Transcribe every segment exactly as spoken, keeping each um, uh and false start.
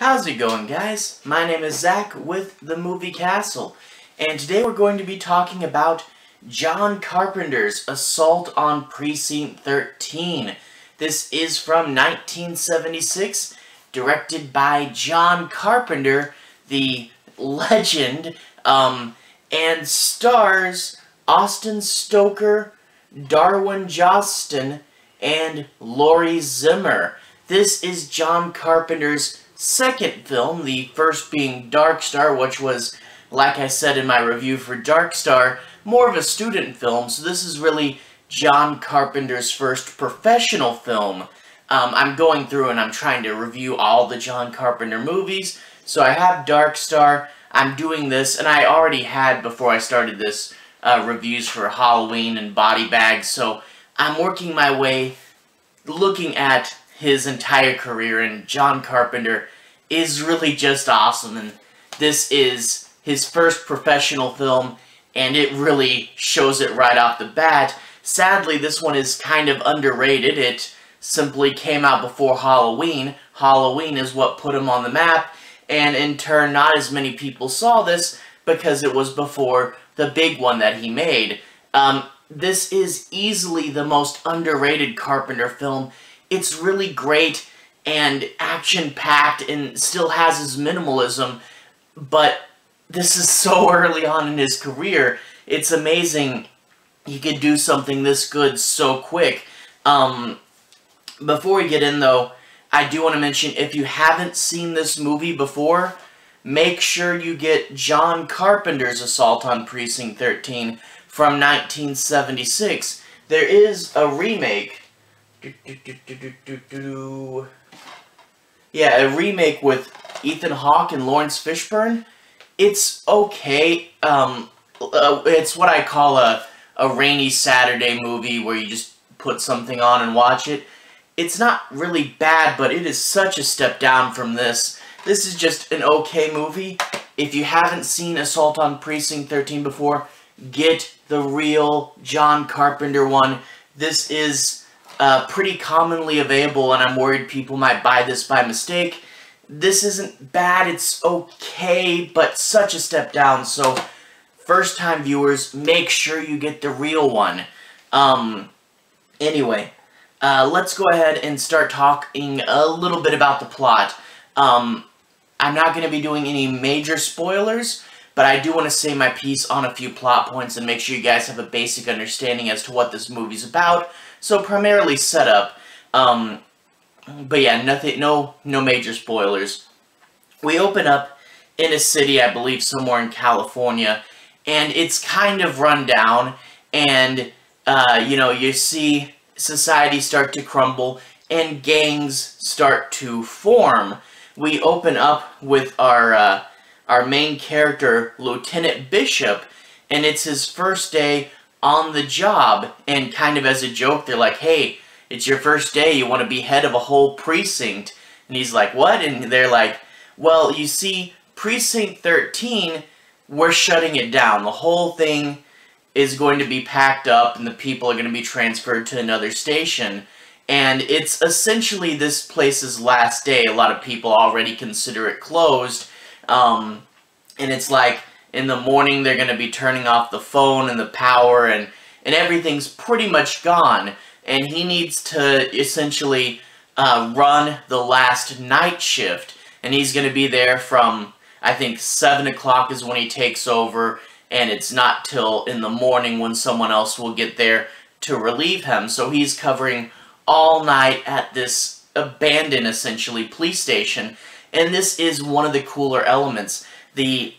How's it going, guys? My name is Zach with The Movie Castle, and today we're going to be talking about John Carpenter's Assault on Precinct thirteen. This is from nineteen seventy-six, directed by John Carpenter, the legend, um, and stars Austin Stoker, Darwin, Joston, and Laurie Zimmer. This is John Carpenter's second film, the first being Dark Star, which was, like I said in my review for Dark Star, more of a student film, so this is really John Carpenter's first professional film. Um, I'm going through and I'm trying to review all the John Carpenter movies, so I have Dark Star, I'm doing this, and I already had, before I started this, uh, reviews for Halloween and Body Bags, so I'm working my way, looking at his entire career, and John Carpenter is really just awesome, and this is his first professional film, and it really shows it right off the bat. Sadly, this one is kind of underrated. It simply came out before Halloween. Halloween is what put him on the map, and in turn, not as many people saw this because it was before the big one that he made. Um, this is easily the most underrated Carpenter film. It's really great and action-packed and still has his minimalism, but this is so early on in his career. It's amazing he could do something this good so quick. Um, before we get in, though, I do want to mention, if you haven't seen this movie before, make sure you get John Carpenter's Assault on Precinct thirteen from nineteen seventy-six. There is a remake. Do, do, do, do, do, do, do. Yeah, a remake with Ethan Hawke and Lawrence Fishburne. It's okay. Um, uh, it's what I call a, a rainy Saturday movie where you just put something on and watch it. It's not really bad, but it is such a step down from this. This is just an okay movie. If you haven't seen Assault on Precinct thirteen before, get the real John Carpenter one. This is Uh, pretty commonly available, and I'm worried people might buy this by mistake. This isn't bad, it's okay, but such a step down, so first-time viewers, make sure you get the real one. Um, anyway, uh, let's go ahead and start talking a little bit about the plot. Um, I'm not going to be doing any major spoilers, but I do want to say my piece on a few plot points and make sure you guys have a basic understanding as to what this movie's about. So primarily setup, um, but yeah, nothing, no, no major spoilers. We open up in a city, I believe somewhere in California, and it's kind of run down, and, uh, you know, you see society start to crumble, and gangs start to form. We open up with our, uh, our main character, Lieutenant Bishop, and it's his first day on the job, and kind of as a joke, they're like, hey, it's your first day, you want to be head of a whole precinct. And he's like, what? And they're like, well, you see, Precinct thirteen, we're shutting it down. The whole thing is going to be packed up, and the people are going to be transferred to another station. And it's essentially this place's last day. A lot of people already consider it closed. Um, and it's like, in the morning, they're going to be turning off the phone and the power, and, and everything's pretty much gone. And he needs to essentially uh, run the last night shift. And he's going to be there from, I think, seven o'clock is when he takes over, and it's not till in the morning when someone else will get there to relieve him. So he's covering all night at this abandoned, essentially, police station. And this is one of the cooler elements. The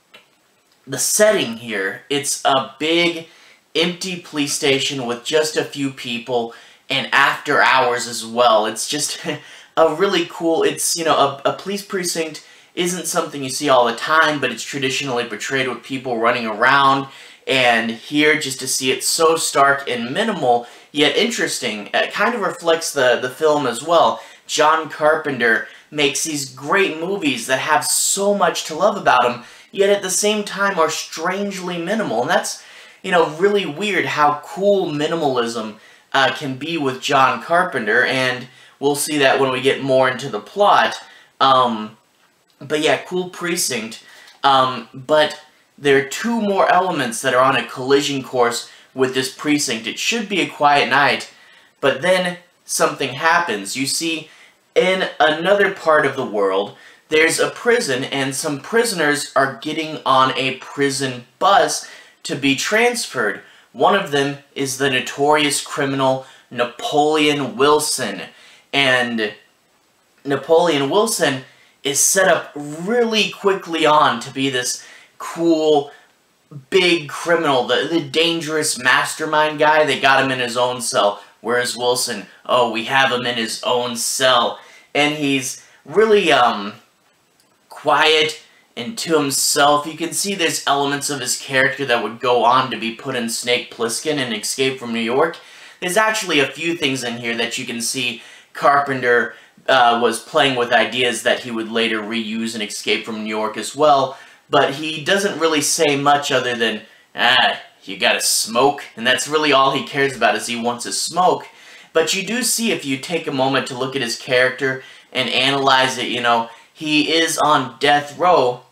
The setting here, it's a big, empty police station with just a few people, and after hours as well. It's just a really cool, it's, you know, a, a police precinct isn't something you see all the time, but it's traditionally portrayed with people running around, and here, just to see it so stark and minimal, yet interesting, it kind of reflects the, the film as well. John Carpenter makes these great movies that have so much to love about them, yet at the same time are strangely minimal. And that's, you know, really weird how cool minimalism uh, can be with John Carpenter, and we'll see that when we get more into the plot. Um, But yeah, cool precinct. Um, but there are two more elements that are on a collision course with this precinct. It should be a quiet night, but then something happens. You see, in another part of the world, there's a prison, and some prisoners are getting on a prison bus to be transferred. One of them is the notorious criminal Napoleon Wilson. And Napoleon Wilson is set up really quickly on to be this cool, big criminal, the, the dangerous mastermind guy. They got him in his own cell. Whereas Wilson, oh, we have him in his own cell. And he's really, um, quiet and to himself. You can see there's elements of his character that would go on to be put in Snake Plissken and Escape from New York. There's actually a few things in here that you can see Carpenter uh, was playing with ideas that he would later reuse in Escape from New York as well, but he doesn't really say much other than, ah, you gotta smoke, and that's really all he cares about, is he wants to smoke. But you do see, if you take a moment to look at his character and analyze it, you know, he is on death row.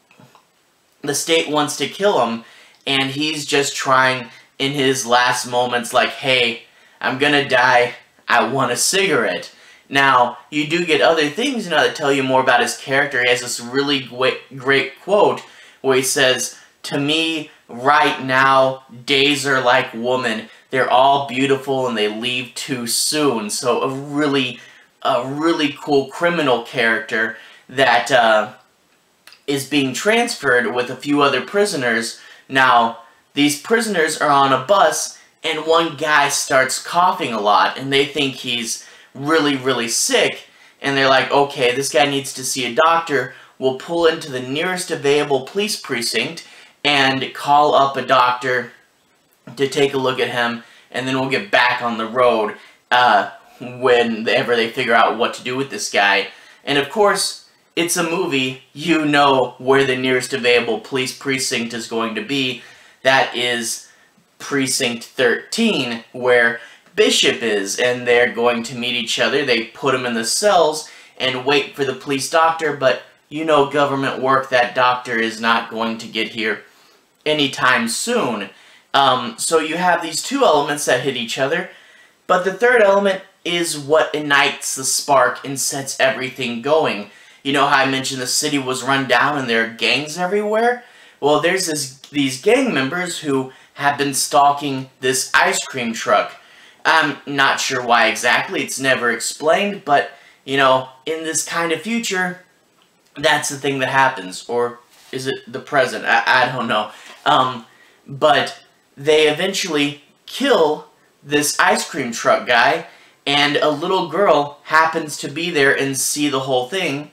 The state wants to kill him, and he's just trying in his last moments, like, hey, I'm gonna die, I want a cigarette. Now, you do get other things, you know, that tell you more about his character. He has this really great, great quote where he says, "To me, right now, days are like women. They're all beautiful and they leave too soon." So a really, a really cool criminal character that uh, is being transferred with a few other prisoners. Now, these prisoners are on a bus, and one guy starts coughing a lot, and they think he's really, really sick, and they're like, okay, this guy needs to see a doctor. We'll pull into the nearest available police precinct and call up a doctor to take a look at him, and then we'll get back on the road uh, whenever they figure out what to do with this guy. And of course, it's a movie. You know where the nearest available police precinct is going to be. That is Precinct thirteen, where Bishop is, and they're going to meet each other. They put him in the cells and wait for the police doctor, but you know government work, that doctor is not going to get here anytime soon. Um, so you have these two elements that hit each other, but the third element is what ignites the spark and sets everything going. You know how I mentioned the city was run down and there are gangs everywhere? Well, there's this, these gang members who have been stalking this ice cream truck. I'm not sure why exactly, it's never explained, but, you know, in this kind of future, that's the thing that happens. Or is it the present? I, I don't know. Um, but they eventually kill this ice cream truck guy, and a little girl happens to be there and see the whole thing.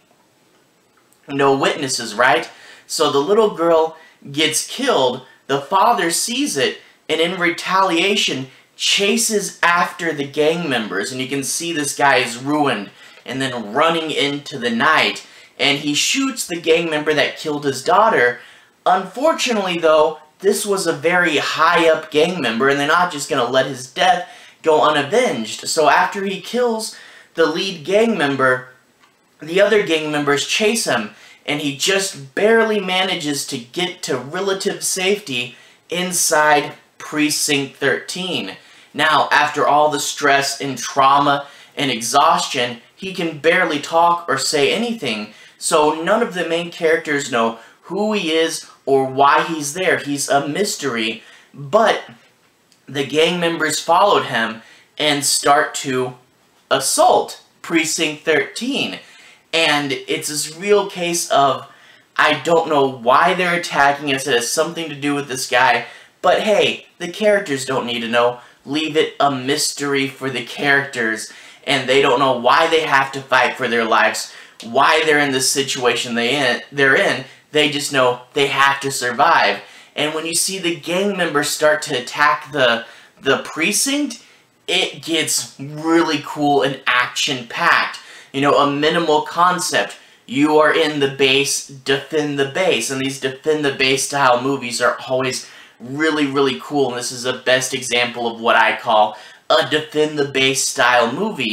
No witnesses, right? So the little girl gets killed, the father sees it, and in retaliation chases after the gang members, and you can see this guy is ruined and then running into the night, and he shoots the gang member that killed his daughter. Unfortunately though, this was a very high up gang member, and they're not just going to let his death go unavenged. So after he kills the lead gang member, the other gang members chase him, and he just barely manages to get to relative safety inside Precinct thirteen. Now, after all the stress and trauma and exhaustion, he can barely talk or say anything. So none of the main characters know who he is or why he's there. He's a mystery. But the gang members followed him and start to assault Precinct thirteen. And it's this real case of, I don't know why they're attacking us. It has something to do with this guy. But hey, the characters don't need to know. Leave it a mystery for the characters, and they don't know why they have to fight for their lives, why they're in this situation they in, they're in. They just know they have to survive. And when you see the gang members start to attack the, the precinct, it gets really cool and action-packed. You know, a minimal concept. You are in the base, defend the base. And these defend the base style movies are always really, really cool, and this is the best example of what I call a defend the base style movie.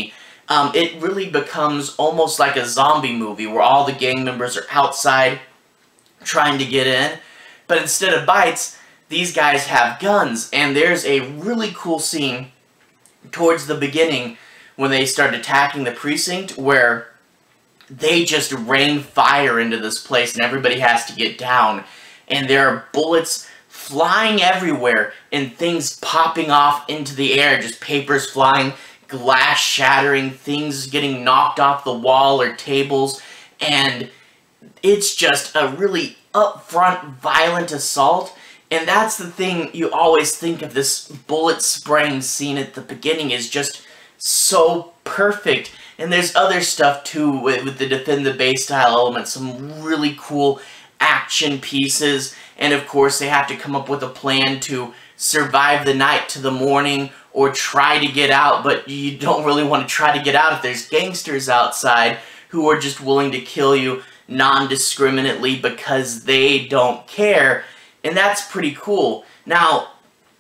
um, it really becomes almost like a zombie movie where all the gang members are outside trying to get in. But instead of bites, these guys have guns. And there's a really cool scene towards the beginning when they start attacking the precinct where they just rain fire into this place and everybody has to get down. And there are bullets flying everywhere and things popping off into the air, just papers flying, glass shattering, things getting knocked off the wall or tables, and it's just a really upfront, violent assault. And that's the thing you always think of this bullet spraying scene at the beginning is just so perfect. And there's other stuff too with, with the defend the base style elements, some really cool action pieces, and of course they have to come up with a plan to survive the night to the morning or try to get out, but you don't really want to try to get out if there's gangsters outside who are just willing to kill you non-discriminately because they don't care, and that's pretty cool. Now,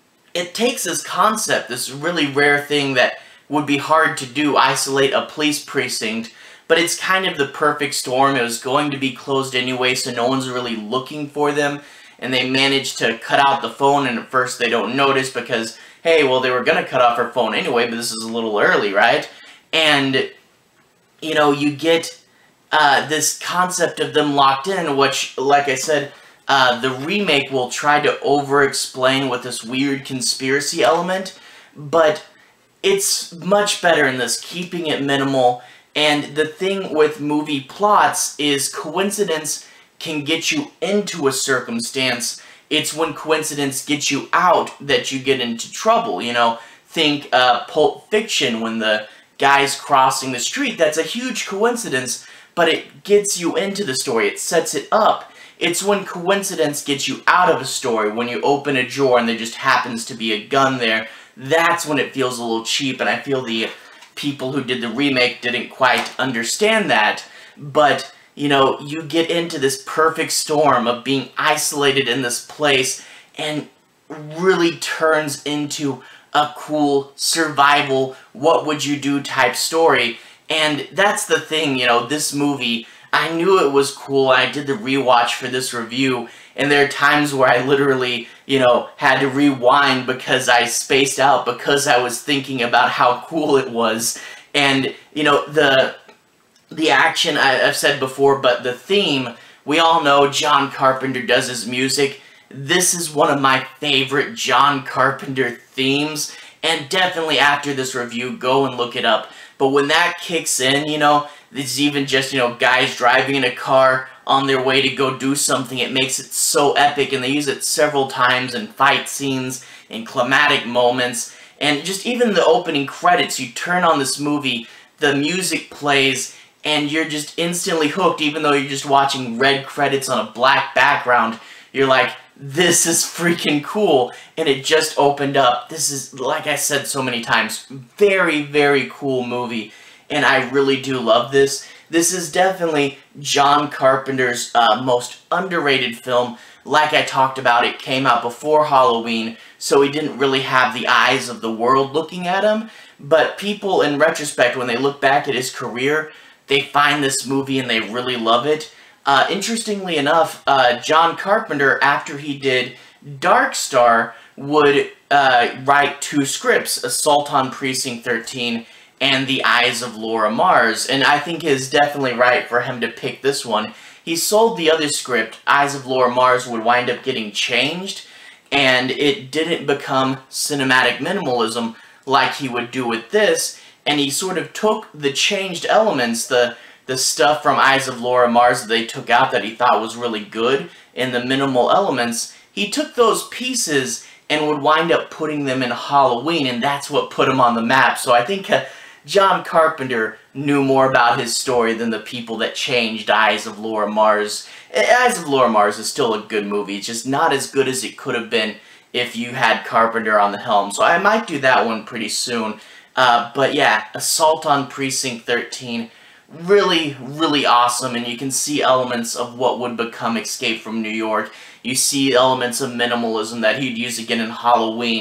it takes this concept, this really rare thing that would be hard to do, isolate a police precinct, but it's kind of the perfect storm. It was going to be closed anyway, so no one's really looking for them, and they managed to cut out the phone, and at first they don't notice because, hey, well, they were going to cut off her phone anyway, but this is a little early, right? And, you know, you get uh, this concept of them locked in, which, like I said, uh, the remake will try to over-explain with this weird conspiracy element, but it's much better in this, keeping it minimal. And the thing with movie plots is coincidence can get you into a circumstance. It's when coincidence gets you out that you get into trouble, you know. Think uh, Pulp Fiction, when the guy's crossing the street. That's a huge coincidence, but it gets you into the story. It sets it up. It's when coincidence gets you out of a story, when you open a drawer and there just happens to be a gun there. That's when it feels a little cheap, and I feel the people who did the remake didn't quite understand that. But, you know, you get into this perfect storm of being isolated in this place and really turns into a cool survival, what would you do type story. And that's the thing, you know, this movie, I knew it was cool. I did the rewatch for this review, and there are times where I literally, you know, had to rewind because I spaced out because I was thinking about how cool it was. And, you know, the the action, I, I've said before, but the theme, we all know John Carpenter does his music. This is one of my favorite John Carpenter themes, and definitely after this review, go and look it up. But when that kicks in, you know, it's even just, you know, guys driving in a car on their way to go do something. It makes it so epic, and they use it several times in fight scenes, in climatic moments, and just even the opening credits. You turn on this movie, the music plays, and you're just instantly hooked, even though you're just watching red credits on a black background. You're like, this is freaking cool, and it just opened up. This is, like I said so many times, very, very cool movie, and I really do love this. This is definitely John Carpenter's uh, most underrated film. Like I talked about, it came out before Halloween, so he didn't really have the eyes of the world looking at him, but people, in retrospect, when they look back at his career, they find this movie and they really love it. Uh, interestingly enough, uh, John Carpenter, after he did Dark Star, would uh, write two scripts, Assault on Precinct thirteen and The Eyes of Laura Mars, and I think it's definitely right for him to pick this one. He sold the other script, Eyes of Laura Mars, would wind up getting changed, and it didn't become cinematic minimalism like he would do with this, and he sort of took the changed elements, the the stuff from Eyes of Laura Mars that they took out that he thought was really good, and the minimal elements, he took those pieces and would wind up putting them in Halloween, and that's what put him on the map. So I think uh, John Carpenter knew more about his story than the people that changed Eyes of Laura Mars. Eyes of Laura Mars is still a good movie, it's just not as good as it could have been if you had Carpenter on the helm. So I might do that one pretty soon. Uh, but yeah, Assault on Precinct thirteen, really, really awesome, and you can see elements of what would become Escape from New York. You see elements of minimalism that he'd use again in Halloween.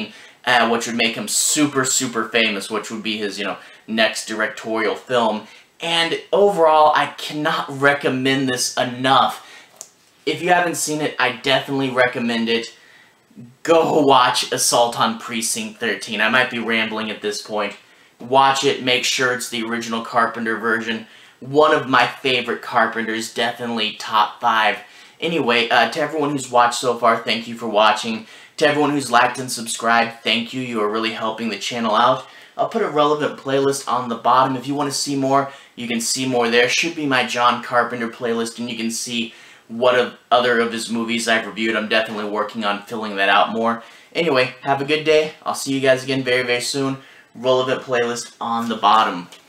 uh, which would make him super, super famous, which would be his, you know, next directorial film. And overall, I cannot recommend this enough. If you haven't seen it, I definitely recommend it. Go watch Assault on Precinct thirteen. I might be rambling at this point. Watch it, make sure it's the original Carpenter version. One of my favorite Carpenters, definitely top five. Anyway, uh, to everyone who's watched so far, thank you for watching. To everyone who's liked and subscribed, thank you. You are really helping the channel out. I'll put a relevant playlist on the bottom. If you want to see more, you can see more there. Should be my John Carpenter playlist, and you can see what of other of his movies I've reviewed. I'm definitely working on filling that out more. Anyway, have a good day. I'll see you guys again very, very soon. Relevant playlist on the bottom.